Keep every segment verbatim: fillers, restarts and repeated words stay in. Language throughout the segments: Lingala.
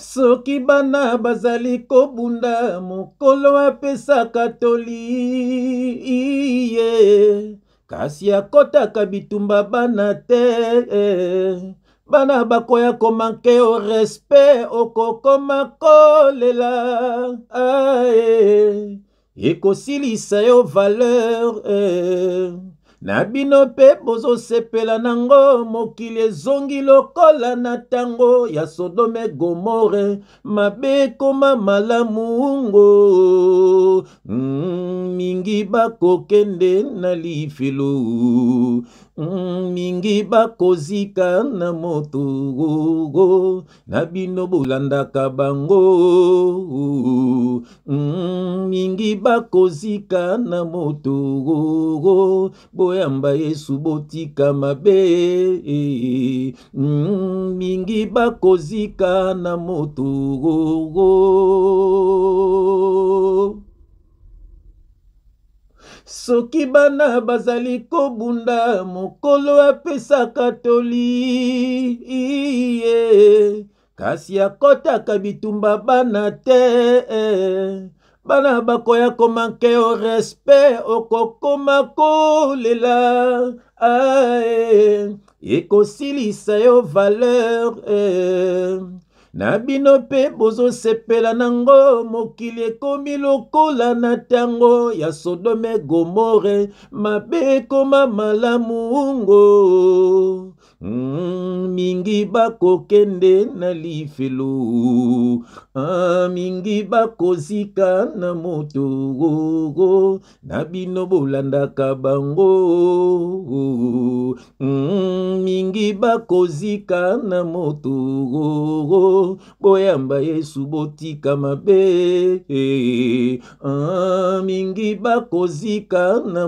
Soki bana bazali kobunda mokolo apesaka toli iye. Kasi akotaka bitumba bana te. Bana bakoya komanke o respect okokoma kolela. Aye. Ekosilisa yo valeur. Na bino pe bozo sepela nango mokili ezongi lokola na tango ya Sodome Gomore mabe koma malamungo. Mm, mingi bakokende na lifelo. Mm, mingi bakozika na moto na bino bolandaka bango. Mm, mingi bakozika na moto boyamba Yesu botika mabe. Mm, mingi bakozika na moto. Soki bana bazali kobunda mokolo apesaka toli iye. Kasi akotaka bitumba bana te. Bana bakoya komanke o respect okokoma kolela. Ae. Ekosilisa yo valeur. Na bino pe bozo sepela nango mokili ekomi lokola na tango ya Sodome Gomore mabe koma malamungo. Mm, mingi bakokende na lifelo. Ah, mingi bakozika na moto na bino bolandaka bango. Mm, mingi bakozika na moto boyamba Yesu botika mabe. Ah, mingi bakozika na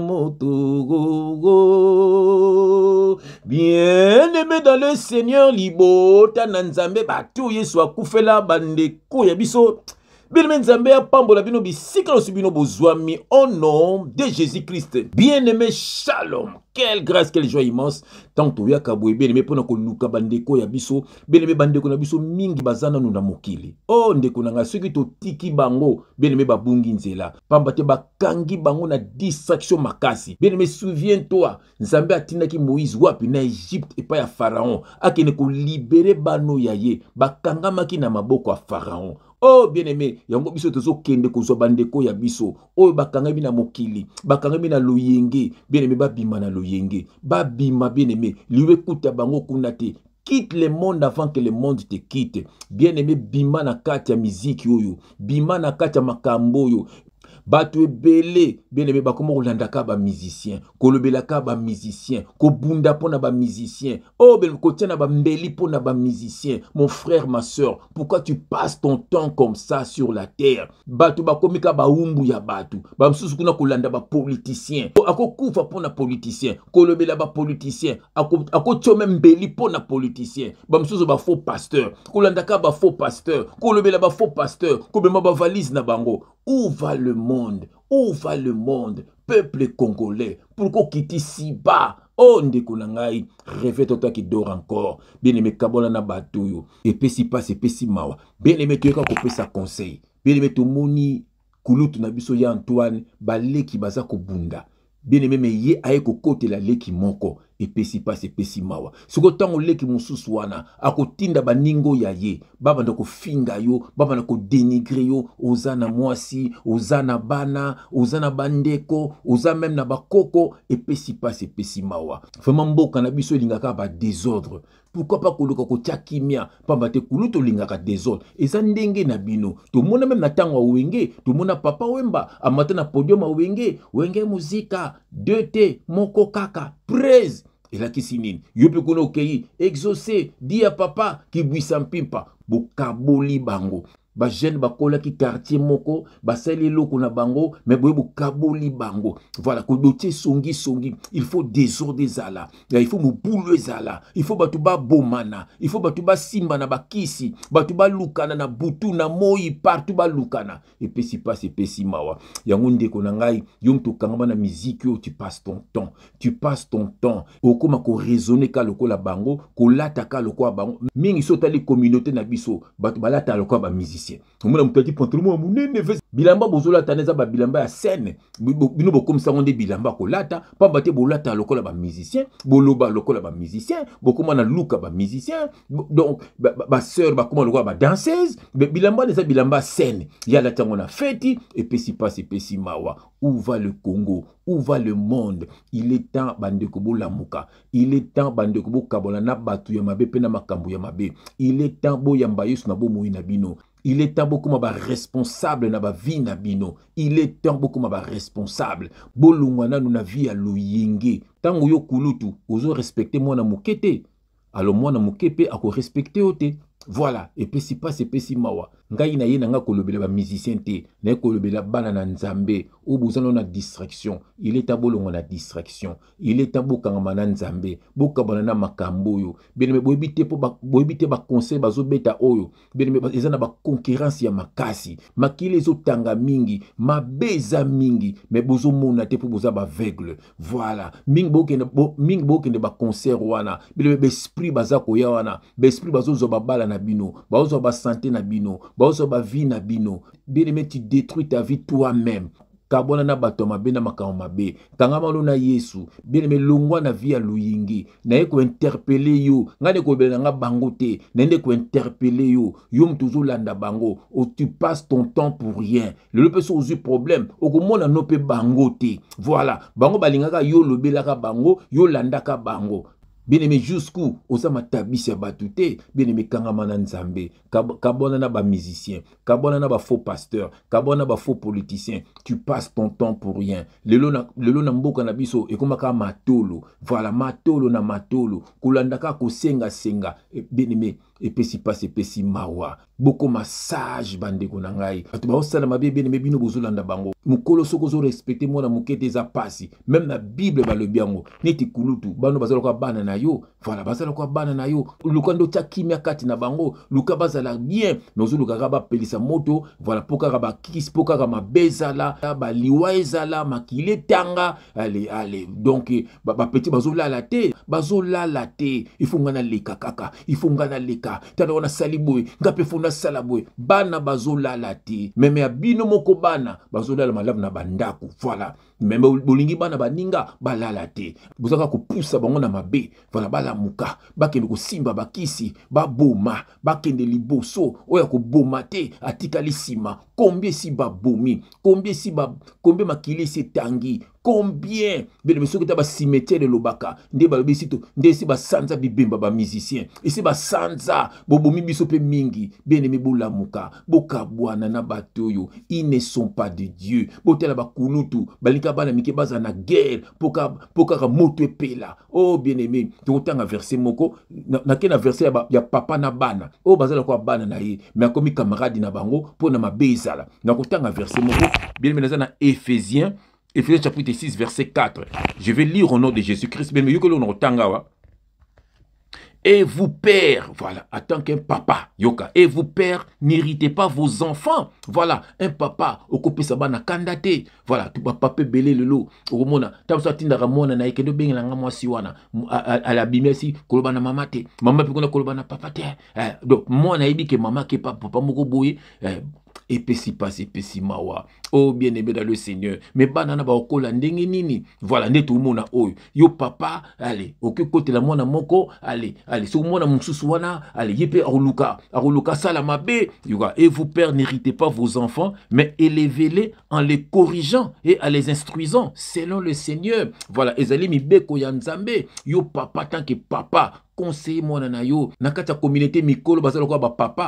moto. Bien-aimé dans le Seigneur, libota na nzambe batu Yesu akufela bandeko ya biso. Bien-aimé nzambe ya pambola bino bisika losi bino bozwami au nom de Jésus-Christ. Bien-aimé, shalom. Quelle grâce, quelle joie immense. Tant que yaka boye bien-aimé pona ko luka bandeko ya biso. Bien-aimé bandeko na biso mingi bazana nuna mokili. Oh ndeko nanga soki to tiki bango. Bien-aimé babungi nzela. Pamba te bakangi bango na distraction makasi. Bien-aimé souviens-toi. Nzambe atindaki Moïse wapi na Egypte et pas ya Pharaon. Akene ko libérer bano yaye. Bakangamaki na maboko ya Pharaon. Oh bien-aimé, yango biso tozo kende kozwa bandeko ya biso. Oh bakangami na mokili, bakangami na loyenge. Bien-aimé babima na loyenge. Babima bien-aimé, liwe kuta bango kunate. Quitte le monde avant que le monde te quitte. Bien-aimé, bima na kati ya miziki oyo. Bima na kati ya makambo oyo. Bato ebele, bien-aimé, bakoma kolandaka ba musicien, kolobelaka ba musicien, kobunda pona ba musicien. Oh, ben kotiana ba mbeli pona ba musicien. Mon frère, ma soeur, pourquoi tu passes ton temps comme ça sur la terre? Bato bakomika ba umbu ya bato. Ba msusu kuna kolanda ba politicien. Ako kufa pona politicien, kolobela ba politicien, ako ako tchome mbeli pona politicien. Ba msusu ba faux pasteur, kolandaka ba faux pasteur, kolobela ba faux pasteur, kobema ba valise na bango. Où va le monde? Où va le monde? Peuple congolais, pourquoi quitter si bas? Oh, ndeko nangai, réveille-toi toi qui dort encore. Bien-aimé, kabola na batuyo. Et puis si passe, et puis si mawa. Bien-aimé, tu es qu'à couper sa conseil. Bien-aimé, tu moni kulutu na biso ya Antoine, baleki baza ko bunda. Bien-aimé, mais ye aye ko kote la leki moko. Et puis si passe, et puis si mawa. Soko tango leki mususu wana, ako tinda baningo ya ye. Baba ndako finga yo, baba ndako denigre yo, ozana mwasi, ozana bana, ozana bandeko, oza même na bakoko, et puis si passe, et puis si mawa. Vraiment mboka na biso lingaka ba désordre. Pourquoi pas koluka ko kimia, pamba te kuluto lingaka désordre. Eza ndenge na bino. To mona même na tango wenge, to mona papa wemba, amata na podium wenge, wenge muzika, deux T, moko kaka, praise. Et là qui sinine, yope kono kei, exaucé, di à papa, qui buissa mpimpa, bokaboli bango. ba jeune bakola ki quartier moko basali eloko na bango mais boye bokaboli bango voilà ko dotier songi songi il faut désordre ezala il faut mobulu ezala il faut batu ba bomana il faut batu ba simba na bakisi batu ba lukana na butu na moi partout ba lukana et puis si passe et puis si mawa yango ndeko na ngai yo mtu kangama na musique yo tu passes ton temps tu passes ton temps okoma ko raisonner ka lokola bango ko lata ka lokola bango mingi sotali communauté na biso batu balata lokola ba musicien omona mutaki pantalon munene bilamba bozola taneza ba bilamba ya scène bino bokomisa ngonde bilamba ko lata pamba te bolata lokola ba musicien boloba lokola ba musicien bokoma na luka ba musicien donc ba, ba, ba sœur bakoma lokola ba danseuse bilamba neza bilamba scène ya la tango na fête et puis si passe et puis si mawa où va le Congo où va le monde il est temps bandeko bolamuka il est temps bandeko bokabola na batu ya mabe pe na makambo ya mabe il est temps boyamba yesu na bomoi na bino il est temps beaucoup ma responsable na ba vie na bino il est temps beaucoup ma responsable bolungwana na vie ya loyenge tango yo kulutu ozo respecter mwana mokete alors mwana mokepe ako respecter ote voilà et puis si passe et puis si mawa ngai na ye na nga kolobela ba musicien te na kolobela bana na nzambe o bozana na distraction il est tabolongo na distraction il est tabokanga na nzambe bokabana na makambo yo bien me boyebite po boyebite ba conseil bazo beta oyo bien me ezana ba concurrence ya makasi makile ezo tanga mingi mabeza mingi mais bozo mona te po boza ba aveugle voilà mingi bokende bo mingi bokende ba concert wana bien me esprit baza ko ya wana be esprit bazo zo ba bala na bino bazo ba santé na bino bazo ba vie na bino bien aimé tu détruis ta vie toi-même kabona na bato mabe na makambo mabe kanga malo na Yesu bien aimé longwa na vie ya luyingi na ye ko interpeller yo ngane ko bela nga bango te nende ko interpeller yo yo mtuzo landa bango o tu passes ton temps pour rien le pe so ozu problème o ko mona no pe bango te voilà bango balingaka yo lobelaka bango yo landaka bango. Bien aimé jusqu'où osama tabisi ya batute bien aimé kangama na nzambe kabona na ba musicien kabona na ba faux pasteur kabona ba faux politicien tu passes ton temps pour rien lelo na lelo na mboka na biso ekomaka matolo voilà matolo na matolo kulandaka ko senga senga bien aimé et puis si passe et puis si mawa beaucoup massage bandeko na ngai atu ba osala mabe bien aimé bino bozolanda bango mukolo soko zo respecter mona mukete za pasi même na bible ba lobiango neti kulutu bano bazala kwa bana na yo voilà bazala kwa bana na yo lukando tia kimia kati na bango luka bazala bien nozo luka ba pelisa moto voilà poka ba kis poka ba bezala ba liwa ezala makile tanga allez allez donc ba, ba petit bazola la te bazola la te il faut ngana leka kaka il faut ngana leka tana wana saliboy ngape funa salaboy bana bazola la te meme ya bino moko bana bazola la malamu na bandaku voilà même bolingi bana baninga balala te bozaka ko poussa bango na mabe voilà bala muka bakende ko simba bakisi baboma bakende liboso oya ko boma te atikali sima combien si babomi combien si ba combien makili se tangi combien bien monsieur que ba cimetière de lobaka nde ba bisito nde si ba sanza bibemba ba musicien ici ba sanza bobomi biso pe mingi bien aimé bola muka bokabwana na batoyo ils ne sont pas de Dieu botela ba kulutu balika bana mike baza na guerre poka poka moto epela oh bien aimé totanga verset moko na, na kena verset ya, ba, ya papa na bana oh bazala kwa bana na ye mais akomi camarade na bango pona mabezala na kotanga verset moko bien aimé na Éphésiens Éphésiens chapitre six verset quatre je vais lire au nom de Jésus-Christ bien mais que l'on otanga wa. Et vous, pères, voilà, en tant qu'un papa, yoka, et vous, pères, n'irritez pas vos enfants. Voilà, un papa, okope sabana kandate. Voilà, tu vas papa belé le lot. Omona, tabsa tinda ramona na ike do bengi la ngamwa siwana. À la bimesi, kolobana mama te. Mama pe kona kolobana papa te. Donc, moi na ibi ke mama ke papa moko boye. Et puis si passe, et puis si mawa. Oh bien aimé dans le Seigneur. Mais banana ba okola ndenge nini. Voilà, nde tout le monde oyo. Yo papa, allez, oke kote la mwana moko, allez, allez, so mwana mususu wana, allez, yepe aruluka, aruluka sala mabe. Et vous pères, n'héritez pas vos enfants, mais élevez-les en les corrigeant et en les instruisant selon le Seigneur. Voilà, ezali mi beko ya nzambe. Yo papa tant que papa, conseiller mwana na yo, na kati ya communauté mikolo bazalo kwa ba papa.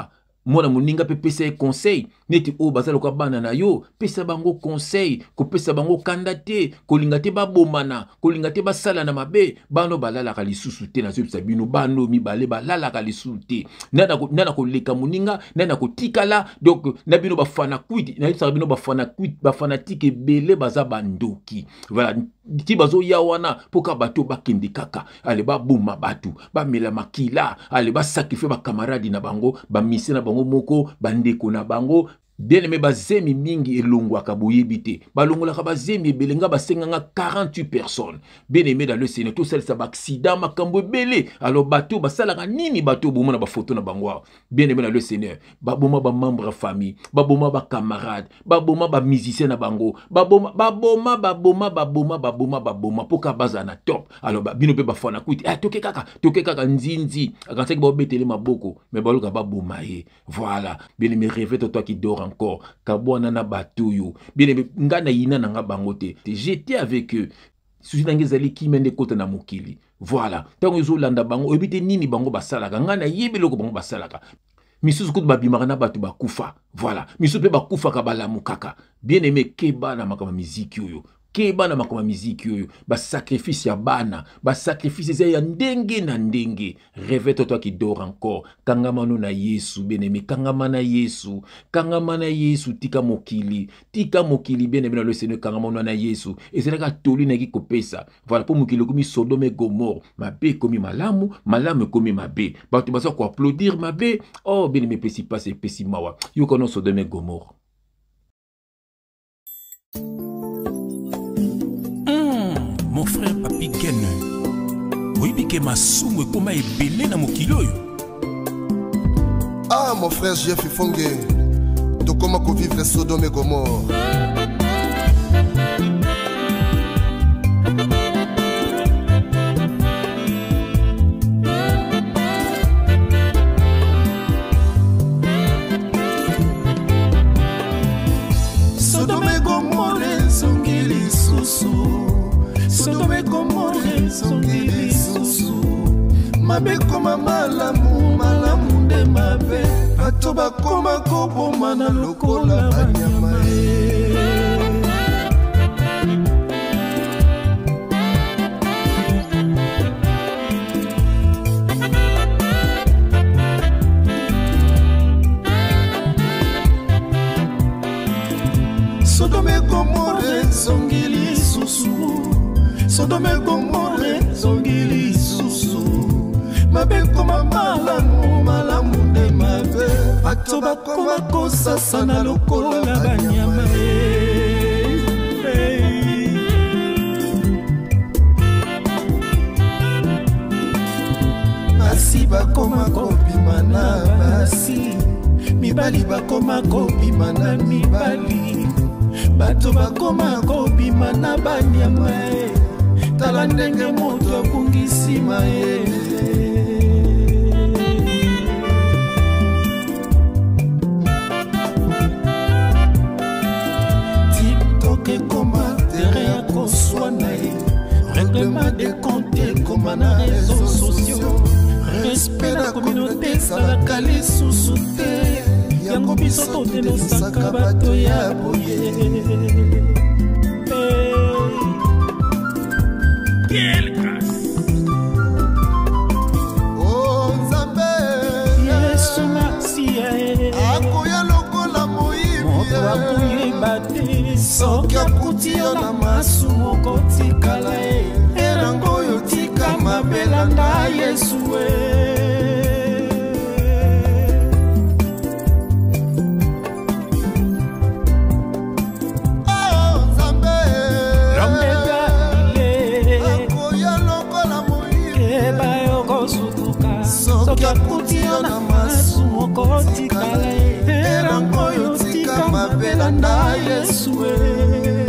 mwana moninga pe pesa conseil neti o bazalo ka bana na yo pesa bango conseil ko pesa bango kanda te kolinga te babomana kolinga te basala na mabe bano balala ka lisusu te na zopisa bino bano mibale balala ka lisusu te nana ko nana ko leka moninga nana ko tikala donc na bino bafana kwiti na yisa bino bafana kwiti bafanatique ebele baza bandoki voilà ti bazo ya wana poka bato bakende kaka ale babuma bato bamela makila ale basacrifier ba camarade na bango ba mise na bango moko bandeko na bango bien aimé bazemi mingi elongwaka boyebi te balongolaka bazemi ebelenga basenganga quarante-huit personnes bien aimé dans le Seigneur tout ça ça ba accident makambo ebele alors bato basalaka nini bato bomona ba photo na bango bien aimé dans le Seigneur baboma ba membre famille baboma ba camarade baboma ba musicien na bango baboma baboma baboma baboma baboma baboma poka baza na top alors ba bino pe bafana kwiti ah toke kaka toke kaka nzinzi akanseki ba betele maboko mais baloka baboma ye voilà bien aimé rêve toi qui dors encore kabwana na batuyo bien ngana yina na nga bangote j'étais avec eux susi nange zali ki mende kota na mokili voilà tango zo landa bango ebite nini bango basalaka ngana yebeloko bango basalaka misusu kutu babimaka na batu bakufa voilà misusu pe bakufa ka balamu kaka bien aimé keba na makama miziki oyo keba na makoma miziki oyo ba sacrifice ya bana ba sacrifice ya ndenge na ndenge rêve toi qui dors encore kangamano na Yesu bien-aimé kangama na Yesu kangama na Yesu tika mokili tika mokili bien-aimé na le Seigneur kangamano na Yesu ezalaka toli na ki kopesa voilà pour mokili komi Sodome Gomorre mabe komi malamu malamu komi mabe bato baza ko applaudir mabe oh bien-aimé pesi passe pesi mawa yo kono Sodome Gomorre. Mon frère Papi Gene, oibike masumu ekoma ebele na mokili oyo. Ah mon frère Jeff Fongue, tokoma ko vivre Sodome et Gomorre. Sodome et Gomorre songili susu. Sodome Gomorre songili susu. Mabe koma malamu malamu de mabe. Bato bakoma koboma na lokola banyama e. Sodome Gomorre songili susu. Sodome Gomorre songili susu. Mabe koma malamu malamu de mabe. Bato bakoma kosasa na lokola banyama basi bakoma kobima na basi. Mibali bakoma kobima na mibali. Bato bakoma kobima na banyama tala ndenge moto abungisi maye. TikTok ekoma tere ya koswana ye. Règlement de compte ekoma na réseaux sociaux. Respect na communauté ezalaka lisusu te. Yango biso totenosaka bato ya boye. Quelle grâce! Oh Nzambe Yesu Masia akoya lokola moyibi moto akuyeba te soki akuti yo na masumu okotikala ye erango oyo tika mabelanda Yesu e. Soki akuti na masumu okotikala ye erango oyo tika mabelanda Yesu e.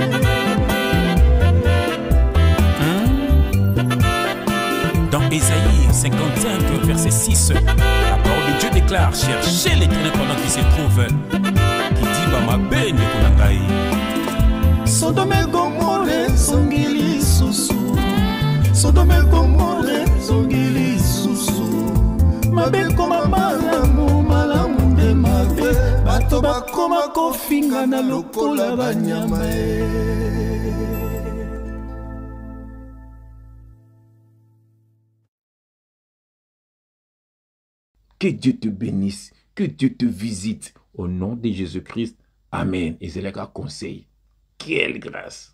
Dans Ésaïe cinquante-cinq, verset six, la parole de Dieu déclare: cherchez l'Éternel pendant qu'il se trouve, qui dit bah ma benne konangai. Sodome Gomorre songili susu. Sodome Gomorre songili susu. Mabe koma malamu malamu de mabe. bakoma kofingana lokola banyama. Que Dieu te bénisse, que Dieu te visite. Au nom de Jésus-Christ, Amen. Et c'est le cas conseil. Quelle grâce.